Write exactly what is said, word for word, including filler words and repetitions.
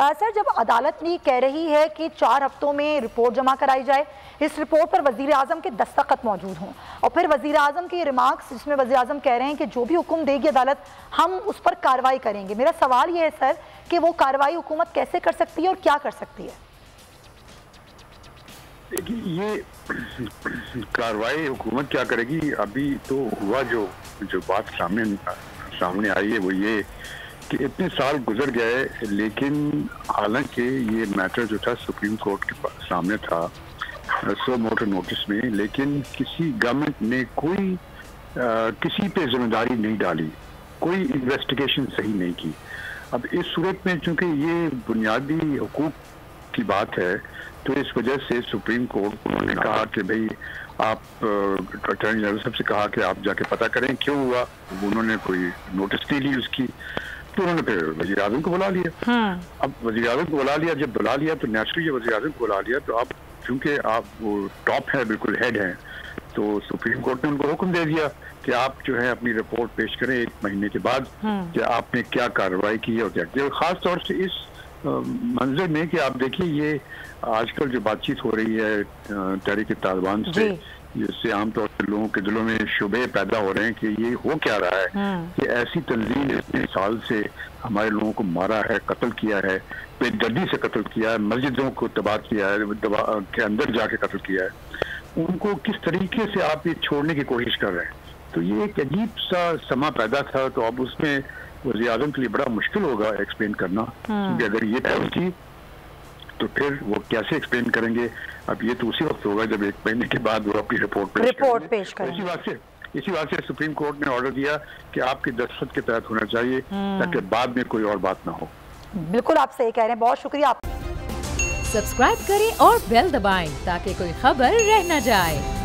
आ, sir, जब अदालत ने कह रही है कि चार हफ्तों में रिपोर्ट जमा कराई जाए, इस रिपोर्ट पर वज़ीर आज़म के दस्तखत मौजूद हों और फिर वज़ीर आज़म के रिमार्क्स जिसमें वज़ीर आज़म कह रहे हैं कि जो भी हुक्म देगी अदालत हम उस पर कार्रवाई करेंगे, मेरा सवाल ये है सर कि वो कार्रवाई हुकूमत कैसे कर सकती है और क्या कर सकती है? ये कार्रवाई हुकूमत क्या करेगी? अभी तो हुआ जो जो बात सामने सामने आई है वो ये कि इतने साल गुजर गए, लेकिन हालांकि ये मैटर जो था सुप्रीम कोर्ट के सामने था सो मोटर नोटिस में, लेकिन किसी गवर्नमेंट ने कोई आ, किसी पे जिम्मेदारी नहीं डाली, कोई इन्वेस्टिगेशन सही नहीं की। अब इस सूरत में चूंकि ये बुनियादी हुकूक की बात है तो इस वजह से सुप्रीम कोर्ट ने कहा कि भाई आप अटॉर्नी जनरल साहब से कहा कि आप जाके पता करें क्यों हुआ। उन्होंने कोई नोटिस नहीं ली उसकी, तो उन्होंने फिर वज़ीर आज़म को बुला लिया। अब वज़ीर आज़म को बुला लिया, जब बुला लिया तो नेचुरली जब वज़ीर आज़म को बुला लिया तो आप चूंकि आप वो टॉप है, बिल्कुल हेड हैं, तो सुप्रीम कोर्ट ने उनको हुक्म दे दिया कि आप जो है अपनी रिपोर्ट पेश करें एक महीने के बाद कि आपने क्या कार्रवाई की है और क्या किया। खास तौर से इस मंजर में कि आप देखिए ये आजकल जो बातचीत हो रही है तहरीक तालिबान से, जिससे आमतौर पर लोगों के दिलों में शुबे पैदा हो रहे हैं कि ये हो क्या रहा है कि ऐसी तंजीम इतने साल से हमारे लोगों को मारा है, कत्ल किया है, बेदर्दी से कत्ल किया है, मस्जिदों को तबाह किया है, के अंदर जाके कत्ल किया है, उनको किस तरीके से आप ये छोड़ने की कोशिश कर रहे हैं। तो ये एक अजीब सा समा पैदा था। तो अब उसमें वज़ीर आज़म के लिए बड़ा मुश्किल होगा एक्सप्लेन करना, क्योंकि अगर ये तय थी तो फिर वो कैसे एक्सप्लेन करेंगे। अब ये तो उसी वक्त होगा जब एक महीने के बाद वो अपनी रिपोर्ट पेश रिपोर्ट पेश करेंगे। इसी बात से इसी बात से सुप्रीम कोर्ट ने ऑर्डर दिया कि आपके दस्तखत के तहत होना चाहिए ताकि बाद में कोई और बात ना हो। बिल्कुल आप सही कह रहे हैं, बहुत शुक्रिया। आप सब्सक्राइब करें और बेल दबाएं ताकि कोई खबर रह न जाए।